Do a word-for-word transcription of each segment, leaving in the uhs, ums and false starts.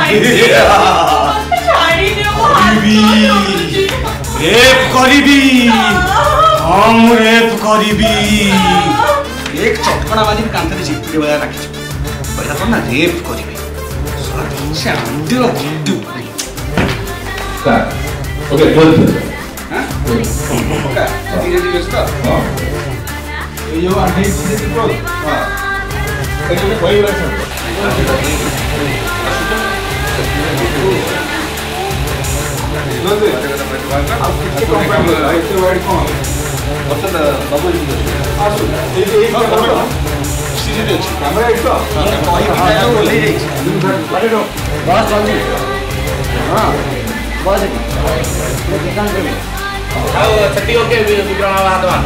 rape करीबी हम rape करीबी एक चटकणा बाजी कांथरे चिपके वाला रखी पहला पर ना रेप करीबी से अंतिम बुद्धि स्टार्ट ओके बोल हां ओके धीरे धीरे स्टार्ट हां यो आंटी धीरे धीरे बोल हां ये कोई बात नहीं नो दे आप कितने कंपेयर है इससे वर्ड कौन मतलब बबल आसु ये एक कैमरा सीधी दे कैमरा इतना कोई क्या बोले रे अरे नो बस जल्दी हां बस ये दुकान पे आओ छठी ओके विक्रम हाथ मान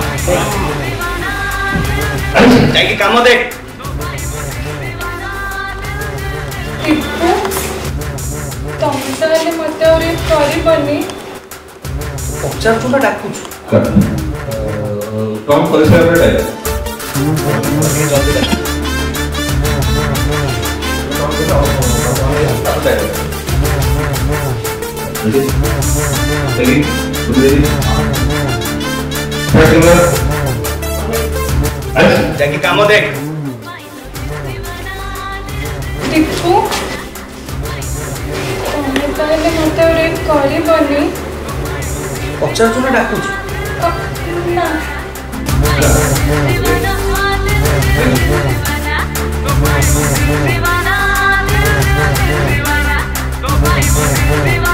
जाके काम देख ତମେ ତାହେଲେ ମତେ ଆଉ ରେପ୍ କରିବନି ପଚାରୁଛୁ ନା ଡାକୁଛୁ କମ୍ କରିସାରିଲା ପରେ जाके काम देख टिप्पू ताहले मते और एक करबनी पचार ना डाकुछ ना दीवाना दीवाना दीवाना